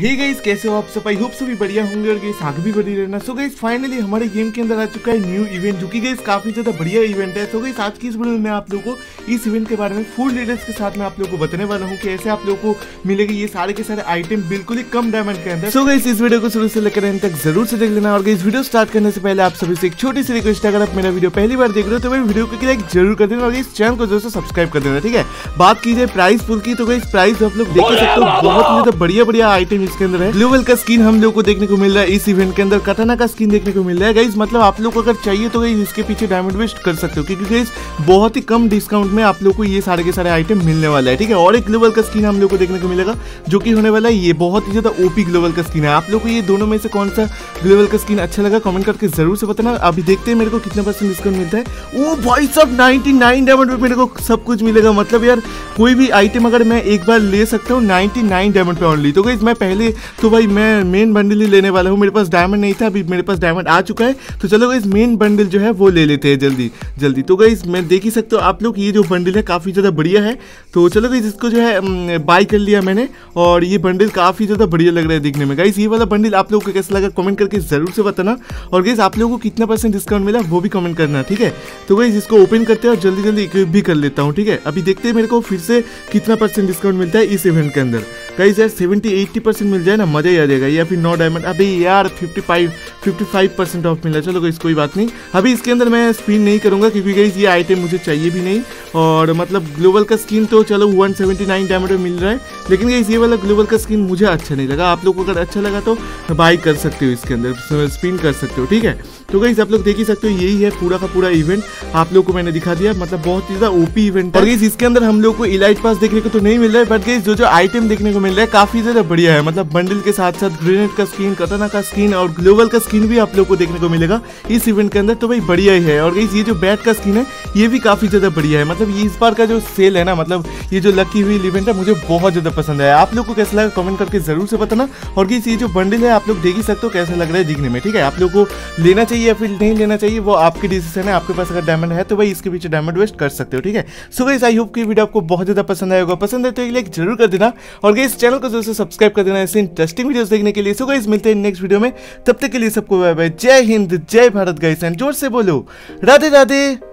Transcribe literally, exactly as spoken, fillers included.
Hey guys, कैसे हो आप सब? आई होप सभी बढ़िया होंगे और गाइस आगे भी बढ़ी रहना। सो गाइस फाइनली हमारे गेम के अंदर आ चुका है न्यू इवेंट, जो कि गाइस काफी ज्यादा बढ़िया इवेंट है। सो गाइस आज की इस वीडियो में मैं आप लोगों को इस इवेंट के बारे में फुल डिटेल्स के साथ मैं आप लोगों को बताने वाला हूँ कि ऐसे आप लोगों को मिलेगी ये सारे के सारे आइटम बिल्कुल ही कम डायमंड के अंदर। सो गाइस इस वीडियो को शुरू से लेकर एंड तक जरूर से देख लेना। और गाइस वीडियो स्टार्ट करने से पहले आप सभी से एक छोटी सी रिक्वेस्ट है, अगर आप मेरा वीडियो पहली बार देख रहे हो तो भाई वीडियो को लाइक जरूर कर देना और इस चैनल को जरूर से सब्सक्राइब कर देना, ठीक है। बात की जाए प्राइस फुल की तो गाइस प्राइस आप लोग देख सकते हो, बहुत ही ज्यादा बढ़िया बढ़िया आइटम इसके अंदर है। ग्लोबल का स्किन हम लोग को देखने को मिल रहा है इस इवेंट के अंदर, कटाना का स्किन देखने को मिल रहा है गाइस। मतलब आप लोग को अगर चाहिए तो गाइस इसके पीछे डायमंड वेस्ट कर सकते हो, क्योंकि गाइस बहुत ही कम डिस्काउंट में आप लोग को ये सारे के सारे आइटम मिलने वाला है, ठीक है। और एक ग्लोबल का स्किन हम लोग को देखने को मिलेगा जो कि होने वाला है ये बहुत ही ज्यादा ओपी ग्लोबल का स्किन है। आप लोग को ये दोनों में से कौन सा ग्लोबल का स्किन अच्छा लगा कमेंट करके जरूर से बताना। अभी देखते हैं मेरे को कितना परसेंट डिस्काउंट मिलता है। ओ भाई साहब नाइनटी नाइन डायमंड पे मेरे को सब कुछ मिलेगा। मतलब यार कोई भी आइटम अगर मैं एक बार ले सकता हूँ नाइनटी नाइन डायमंड पे ओनली। तो गाइस मैं पहले तो भाई मैं मेन बंडल ही लेने वाला हूँ, मेरे पास डायमंड नहीं था, अभी मेरे पास डायमंड आ चुका है। तो चलो गाइस मेन बंडल जो है वो ले लेते हैं जल्दी जल्दी। तो गाइस मैं देख ही सकते हो आप लोग ये जो बंडल है काफ़ी ज़्यादा बढ़िया है। तो चलो गाइस इसको जो है बाय कर लिया मैंने और ये बंडल काफ़ी ज़्यादा बढ़िया लग रहा है दिखने में। गाइस ये वाला बंडल आप लोगों को कैसा लगा कमेंट करके जरूर से बताना। और गाइस आप लोगों को कितना परसेंट डिस्काउंट मिला वो भी कमेंट करना, ठीक है। तो गाइस इसको ओपन करते हैं और जल्दी जल्दी इक्विप भी कर लेता हूँ, ठीक है। अभी देखते हैं मेरे को फिर से कितना परसेंट डिस्काउंट मिलता है इस इवेंट के अंदर। गाइस यार सेवेंटी एट्टी परसेंट मिल जाए ना मजा ही आ जाएगा, या फिर नौ डायमंड। अभी यार fifty five fifty five percent off मिला। चलो गाइस कोई बात नहीं, अभी इसके अंदर मैं स्पिन नहीं करूंगा क्योंकि गाइस ये आइटम मुझे चाहिए भी नहीं। और मतलब ग्लोबल का स्किन तो चलो वन सेवेंटी नाइन डायमंड में मिल रहा है, लेकिन गाइस ये वाला ग्लोबल का स्किन मुझे अच्छा नहीं लगा। आप लोग को अगर अच्छा लगा तो बाय कर सकते हो, इसके अंदर स्पिन कर सकते हो, ठीक है। तो गाइस आप लोग देख ही सकते हो यही है पूरा का पूरा इवेंट, आप लोग को मैंने दिखा दिया। मतलब बहुत ही ज्यादा ओपी इवेंट है। और गाइस इसके अंदर हम लोग को इलाइट पास देखने को तो नहीं मिल रहा है, बट गाइस जो जो आइटम देखने को मिल रहा है काफी ज्यादा बढ़िया है। मतलब बंडल के साथ साथ ग्रेनेड का स्किन, कटाना का स्किन और ग्लोबल का स्किन भी आप लोग को देखने को मिलेगा इस इवेंट के अंदर। तो भाई बढ़िया ही है। और गाइस ये जो बैट का स्किन है ये भी काफी ज्यादा बढ़िया है। मतलब ये इस बार का जो सेल है ना, मतलब ये जो लकी व्हील इवेंट है मुझे बहुत ज्यादा पसंद है। आप लोग को कैसा लगा कमेंट करके जरूर से बताना। और गाइस ये जो बंडल है आप लोग देख ही सकते हो कैसा लग रहा है दिखने में, ठीक है। आप लोग को लेना चाहिए या फिर नहीं लेना चाहिए वो आपकी डिसीजन है। आपके पास अगर डायमंड है तो भाई इसके पीछे डायमंड वेस्ट कर सकते हो, ठीक है। सो गाइस आई होप कि वीडियो आपको बहुत ज्यादा पसंद आएगा। पसंद है तो एक लाइक जरूर कर देना और गाइस चैनल को जरूर से सब्सक्राइब कर देना ऐसे इंटरेस्टिंग वीडियोस देखने के लिए। सो गाइस मिलते हैं नेक्स्ट वीडियो में, तब तक के लिए सबको बाय बाय, जय हिंद जय भारत गाइस, एंड जोर से बोलो राधे राधे।